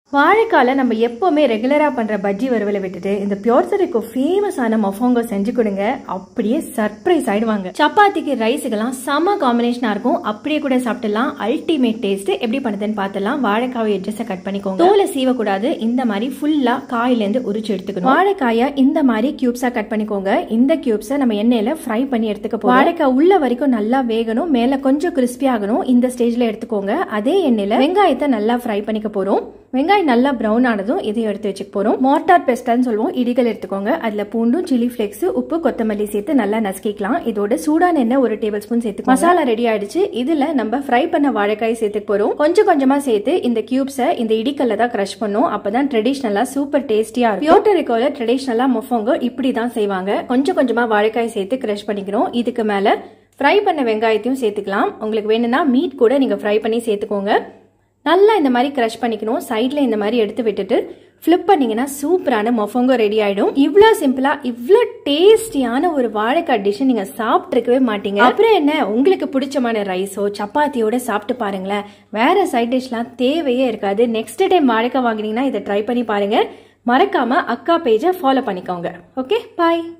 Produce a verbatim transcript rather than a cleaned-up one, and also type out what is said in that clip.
வாழைக்கால நம்ம எப்பவுமே ரெகுலரா பண்ற பஜ்ஜி வறுவலை விட்டுட்டு இந்த பியோர்சரிக்கோ ஃபேமஸான மொஃபோங்கோ செஞ்சு கொடுங்க, அப்படியே சர்ப்ரைஸ் ஆயிடுவாங்க. சப்பாத்திக்கு ரைஸுக்கெல்லாம் செம காம்பினேஷனா இருக்கும், அப்படியே கூட சாப்பிடலாம். Ultimate taste. எப்படி பண்ணுதுன்னு பார்த்தலாம். வாழைக்காவை எட்ஜஸை கட் பண்ணிக்கோங்க. தோலை சீவக்கூடாது, இந்த மாதிரி ஃபுல்லா காயில இருந்து உரிச்சு எடுத்துக்கணும். வாழைக்காயை இந்த மாதிரி கியூப்ஸா கட் பண்ணிக்கோங்க. இந்த கியூப்ஸை நம்ம எண்ணெயில ஃப்ரை பண்ணி எடுத்துக்க போறோம். வாழைக்காய் உள்ள வரைக்கும் நல்லா வேகணும், மேல கொஞ்சம் கிறிஸ்பி ஆகணும். இந்த ஸ்டேஜ்ல எடுத்துக்கோங்க. அதே எண்ணெயில வெங்காயத்தை நல்லா ஃப்ரை பண்ணிக்க போறோம். வெங்காயம் நல்லா பிரவுன் ஆனதும் இதையும் எடுத்து வச்சுக்க போறோம். மார்டார் பெஸ்டான்னு சொல்லுவோம். இடிகள் எடுத்துக்கோங்க. அதுல பூண்டும் சில்லி பிளேக்ஸ், உப்பு, கொத்தமல்லி சேர்த்து நல்லா நசுக்கிக்கலாம். இதோட சூடான எண்ணெய் ஒரு டேபிள் ஸ்பூன் சேர்த்து மசாலா ரெடி ஆயிடுச்சு. இதுல நம்ம ஃப்ரை பண்ண வாழைக்காய் சேர்த்துக்க போறோம். கொஞ்சம் கொஞ்சமா சேர்த்து இந்த கியூப்ஸை இந்த இடிக்கல்ல தான் கிரஷ் பண்ணும். அப்பதான் ட்ரெடிஷனலா சூப்பர் டேஸ்டியா இருக்கும். பியோர்டரிக்கோல ட்ரெடிஷனலா மொஃபோங்கோ இப்படிதான் செய்வாங்க. கொஞ்சம் கொஞ்சமா வாழைக்காய் சேர்த்து கிரஷ் பண்ணிக்கிறோம். இதுக்கு மேல ஃப்ரை பண்ண வெங்காயத்தையும் சேர்த்துக்கலாம். உங்களுக்கு வேணும்னா மீட் கூட நீங்க ஃப்ரை பண்ணி சேர்த்துக்கோங்க. நல்லா இந்த மாதிரி கிரஷ் பண்ணிக்கணும். சைட்ல இந்த மாதிரி எடுத்து விட்டுட்டு ஃபிளிப் பண்ணீங்கன்னா சூப்பரான மொஃபோங்கோ ரெடி ஆயிடும். இவ்வளோ சிம்பிளா இவ்வளோ டேஸ்டியான ஒரு வாழைக்காய் டிஷ் நீங்க சாப்பிட்டுருக்கவே மாட்டீங்க. அப்புறம் என்ன, உங்களுக்கு பிடிச்சமான ரைஸோ சப்பாத்தியோட சாப்பிட்டு பாருங்களேன். வேற சைட் டிஷ்லாம் தேவையே இருக்காது. நெக்ஸ்ட் டைம் வாழைக்காய் வாங்கினீங்கன்னா இதை ட்ரை பண்ணி பாருங்க. மறக்காம அக்கா பேஜை ஃபாலோ பண்ணிக்கோங்க. ஓகே, பாய்.